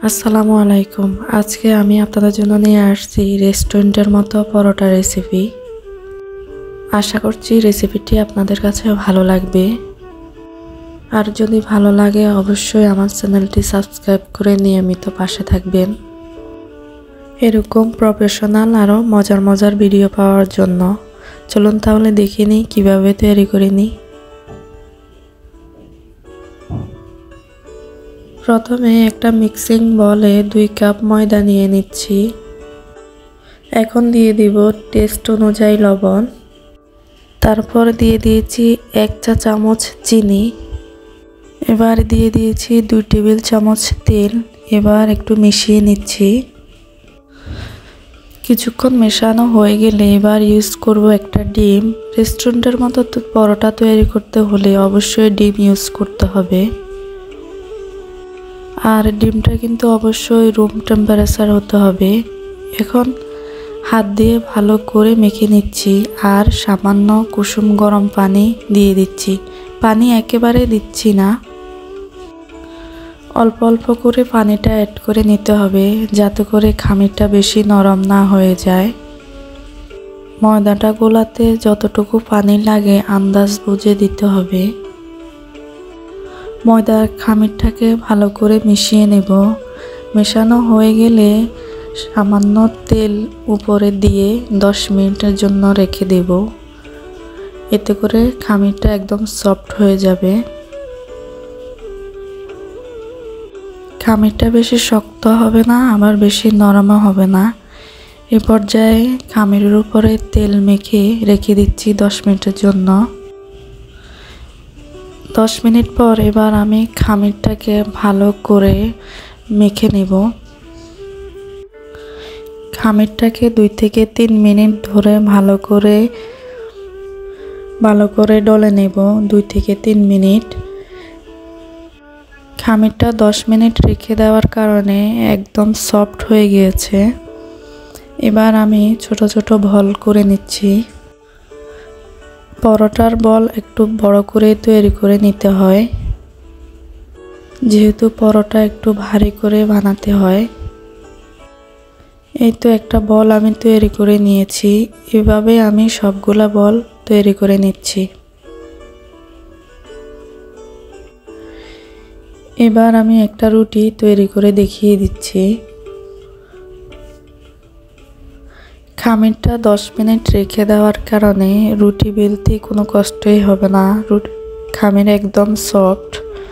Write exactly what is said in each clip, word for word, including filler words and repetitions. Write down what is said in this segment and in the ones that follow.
আসসালামু আলাইকুম। আজকে আমি আপনাদের জন্য নিয়ে আসছি রেস্টুরেন্টের মতো পরোটা রেসিপি। আশা করছি রেসিপিটি আপনাদের কাছে ভালো লাগবে। আর যদি ভালো লাগে অবশ্যই আমার চ্যানেলটি সাবস্ক্রাইব করে নিয়মিত পাশে থাকবেন এরকম প্রফেশনাল আরও মজার মজার ভিডিও পাওয়ার জন্য। চলুন তাহলে দেখে নিই কীভাবে তৈরি করে নিই। প্রথমে একটা মিক্সিং বলে দুই কাপ ময়দা নিয়ে নিচ্ছি। এখন দিয়ে দিব টেস্ট অনুযায়ী লবণ, তারপর দিয়ে দিয়েছি এক চা চামচ চিনি, এবার দিয়ে দিয়েছি দুই টেবিল চামচ তেল। এবার একটু মিশিয়ে নিচ্ছি। কিছুক্ষণ মেশানো হয়ে গেলে এবার ইউজ করব একটা ডিম। রেস্টুরেন্টের মতো পরোটা তৈরি করতে হলে অবশ্যই ডিম ইউজ করতে হবে। আর ডিমটা কিন্তু অবশ্যই রুম টেম্পারেচার হতে হবে। এখন হাত দিয়ে ভালো করে মেখে নিচ্ছি আর সামান্য কুসুম গরম পানি দিয়ে দিচ্ছি। পানি একেবারে দিচ্ছি না, অল্প অল্প করে পানিটা অ্যাড করে নিতে হবে যাতে করে খামিরটা বেশি নরম না হয়ে যায়। ময়দাটা গোলাতে যতটুকু পানি লাগে আন্দাজ বুঝে দিতে হবে। ময়দার খামিরটাকে ভালো করে মিশিয়ে নেব। মেশানো হয়ে গেলে সামান্য তেল উপরে দিয়ে দশ মিনিটের জন্য রেখে দেব। এতে করে খামিরটা একদম সফট হয়ে যাবে। খামিরটা বেশি শক্ত হবে না, আবার বেশি নরমও হবে না। এ পর্যায়ে খামিরের উপরে তেল মেখে রেখে দিচ্ছি দশ মিনিটের জন্য। দশ মিনিট পর এবার আমি খামিরটাকে ভালো করে মেখে নেব। খামিরটাকে দুই থেকে তিন মিনিট ধরে ভালো করে ভালো করে ডলে নেব। দুই থেকে তিন মিনিট। খামিরটা দশ মিনিট রেখে দেওয়ার কারণে একদম সফট হয়ে গিয়েছে। এবার আমি ছোট ছোট বল করে নিচ্ছি। পরোটার বল একটু বড় করে তৈরি করে নিতে হয়, যেহেতু পরোটা একটু ভারী করে বানাতে হয়। এই তো একটা বল আমি তৈরি করে নিয়েছি। এভাবে আমি সবগুলা বল তৈরি করে নিচ্ছি। এবার আমি একটা রুটি তৈরি করে দেখিয়ে দিচ্ছি। খামিরটা দশ মিনিট রেখে দেওয়ার কারণে রুটি বেলতে কোনো কষ্টই হবে না। রুটি খামির একদম সফট।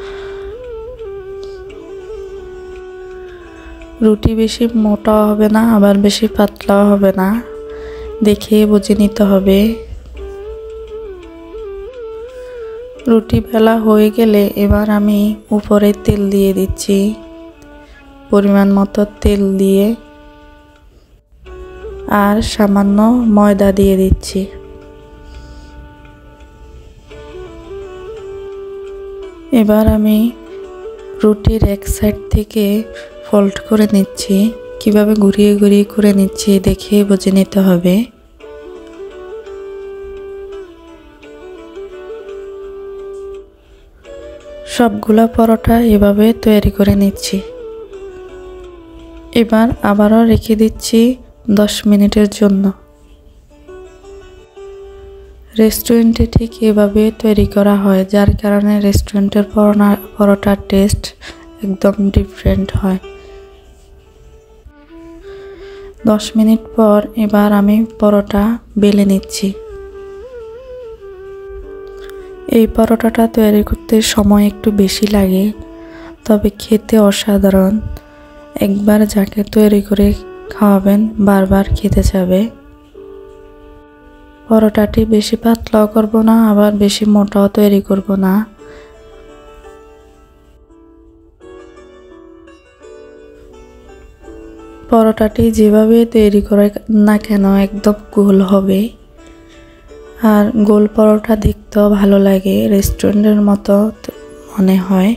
রুটি বেশি মোটাও হবে না, আবার বেশি পাতলাও হবে না, দেখে বুঝে নিতে হবে। রুটি বেলা হয়ে গেলে এবার আমি উপরে তেল দিয়ে দিচ্ছি। পরিমাণ মতো তেল দিয়ে আর সামান্য ময়দা দিয়ে দিচ্ছি। এবার আমি রুটির এক সাইড থেকে ফোল্ড করে নিচ্ছি। কিভাবে ঘুরিয়ে ঘুরিয়ে করে নিচ্ছি দেখে বুঝে নিতে হবে। সবগুলা পরোটা এভাবে তৈরি করে নিচ্ছি। এবার আবারও রেখে দিচ্ছি দশ মিনিটের জন্য। রেস্টুরেন্টে ঠিক এভাবে তৈরি করা হয়, যার কারণে রেস্টুরেন্টের পরোটার টেস্ট একদম ডিফারেন্ট হয়। দশ মিনিট পর এবার আমি পরোটা বেলে নিচ্ছি। এই পরোটাটা তৈরি করতে সময় একটু বেশি লাগে, তবে খেতে অসাধারণ। একবার যাকে তৈরি করে খাওয়াবেন বারবার খেতে যাবে। পরোটাটি বেশি পাতলাও করব না, আবার বেশি মোটাও তৈরি করব না। পরোটাটি যেভাবে তৈরি করে না কেন একদম গোল হবে। আর গোল পরোটা দেখতেও ভালো লাগে, রেস্টুরেন্টের মতো মনে হয়।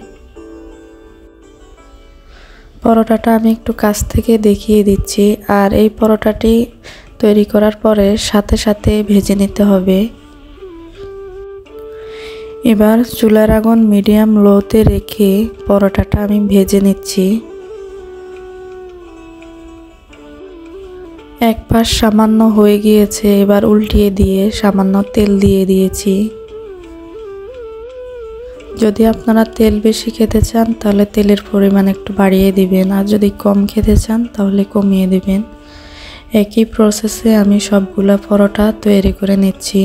পরোটাটা আমি একটু কাছ থেকে দেখিয়ে দিচ্ছি। আর এই পরোটাটি তৈরি করার পরে সাথে সাথে ভেজে নিতে হবে। এবার চুলার আগুন মিডিয়াম লোতে রেখে পরোটাটা আমি ভেজে নিচ্ছি। এক পাশ সামান্য হয়ে গিয়েছে, এবার উল্টিয়ে দিয়ে সামান্য তেল দিয়ে দিয়েছি। যদি আপনারা তেল বেশি খেতে চান তাহলে তেলের পরিমাণ একটু বাড়িয়ে দিবেন, আর যদি কম খেতে চান তাহলে কমিয়ে দিবেন। একই প্রসেসে আমি সবগুলা পরোটা তৈরি করে নিচ্ছি।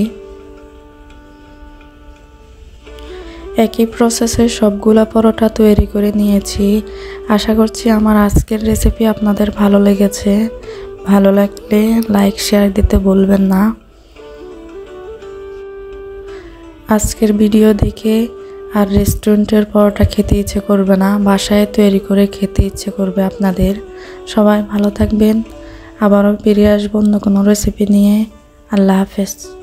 একই প্রসেসে সবগুলা পরোটা তৈরি করে নিয়েছি। আশা করছি আমার আজকের রেসিপি আপনাদের ভালো লেগেছে। ভালো লাগলে লাইক শেয়ার দিতে ভুলবেন না। আজকের ভিডিও দেখে আর রেস্টুরেন্টের পরোটা খেতে ইচ্ছে করবে না, বাসায় তৈরি করে খেতে ইচ্ছে করবে আপনাদের। সবাই ভালো থাকবেন, আবারও ফিরে আসবো অন্য কোনো রেসিপি নিয়ে। আল্লাহ হাফেজ।